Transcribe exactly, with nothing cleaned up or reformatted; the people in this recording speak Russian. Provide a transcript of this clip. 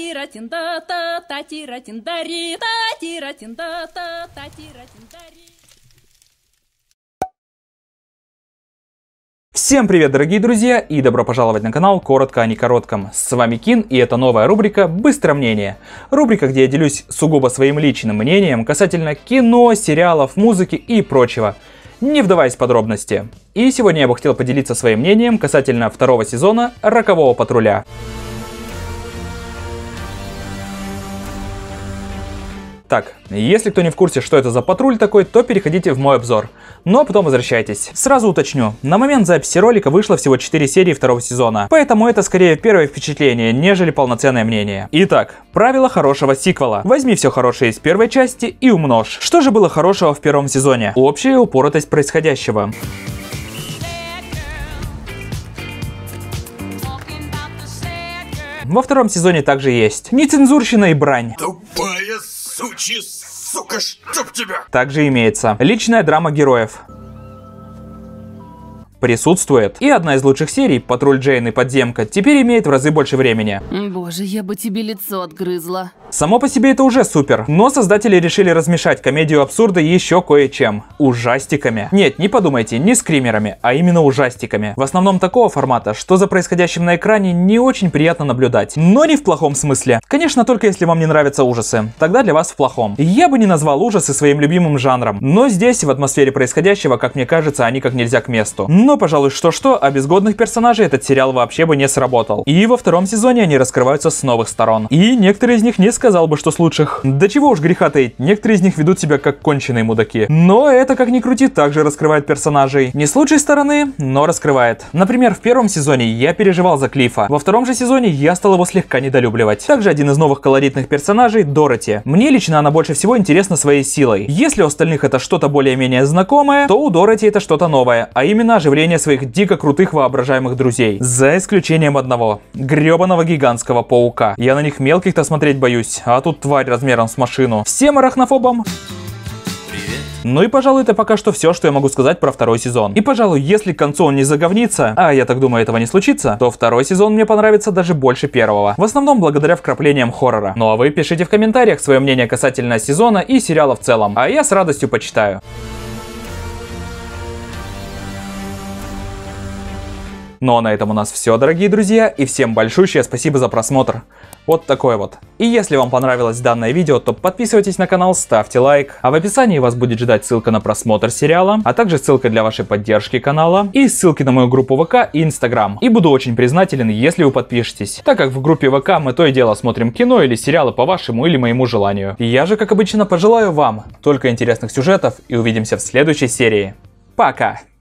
Та-тира-тин-да-та, та-тира-тин-дари, та-тира-тин-да-та, та-тира-тин-дари. Всем привет, дорогие друзья, и добро пожаловать на канал Коротко о некоротком. С вами Кин, и это новая рубрика «Быстро мнение». Рубрика, где я делюсь сугубо своим личным мнением касательно кино, сериалов, музыки и прочего, не вдаваясь в подробности. И сегодня я бы хотел поделиться своим мнением касательно второго сезона «Рокового патруля». Так, если кто не в курсе, что это за патруль такой, то переходите в мой обзор. Но потом возвращайтесь. Сразу уточню, на момент записи ролика вышло всего четыре серии второго сезона, поэтому это скорее первое впечатление, нежели полноценное мнение. Итак, правило хорошего сиквела. Возьми все хорошее из первой части и умножь. Что же было хорошего в первом сезоне? Общая упоротость происходящего. Во втором сезоне также есть нецензурщина и брань. Тупая сучья сука, чтоб тебя! Также имеется личная драма героев. Присутствует. И одна из лучших серий, Патруль Джейн и Подземка, теперь имеет в разы больше времени. Боже, я бы тебе лицо отгрызла. Само по себе это уже супер, но создатели решили размешать комедию абсурда еще кое-чем. Ужастиками. Нет, не подумайте, не скримерами, а именно ужастиками. В основном такого формата, что за происходящим на экране не очень приятно наблюдать. Но не в плохом смысле. Конечно, только если вам не нравятся ужасы. Тогда для вас в плохом. Я бы не назвал ужасы своим любимым жанром. Но здесь, в атмосфере происходящего, как мне кажется, они как нельзя к месту. Но, пожалуй, что-что, а без годных персонажей этот сериал вообще бы не сработал. И во втором сезоне они раскрываются с новых сторон. И некоторые из них не сказал бы, что с лучших. Да чего уж греха таить, некоторые из них ведут себя как конченые мудаки. Но это, как ни крути, также раскрывает персонажей. Не с лучшей стороны, но раскрывает. Например, в первом сезоне я переживал за Клиффа. Во втором же сезоне я стал его слегка недолюбливать. Также один из новых колоритных персонажей — Дороти. Мне лично она больше всего интересна своей силой. Если у остальных это что-то более-менее знакомое, то у Дороти это что-то новое, а именно оживление своих дико крутых воображаемых друзей. За исключением одного — гребаного гигантского паука. Я на них мелких-то смотреть боюсь, а тут тварь размером с машину. Всем арахнофобам привет. Ну и, пожалуй, это пока что все, что я могу сказать про второй сезон. И, пожалуй, если к концу он не заговнится, а я так думаю, этого не случится, то второй сезон мне понравится даже больше первого. В основном благодаря вкраплениям хоррора. Ну а вы пишите в комментариях свое мнение касательно сезона и сериала в целом, а я с радостью почитаю. Ну а на этом у нас все, дорогие друзья, и всем большущее спасибо за просмотр. Вот такой вот. И если вам понравилось данное видео, то подписывайтесь на канал, ставьте лайк. А в описании вас будет ждать ссылка на просмотр сериала, а также ссылка для вашей поддержки канала и ссылки на мою группу ВК и Инстаграм. И буду очень признателен, если вы подпишетесь, так как в группе ВК мы то и дело смотрим кино или сериалы по вашему или моему желанию. И я же, как обычно, пожелаю вам только интересных сюжетов и увидимся в следующей серии. Пока!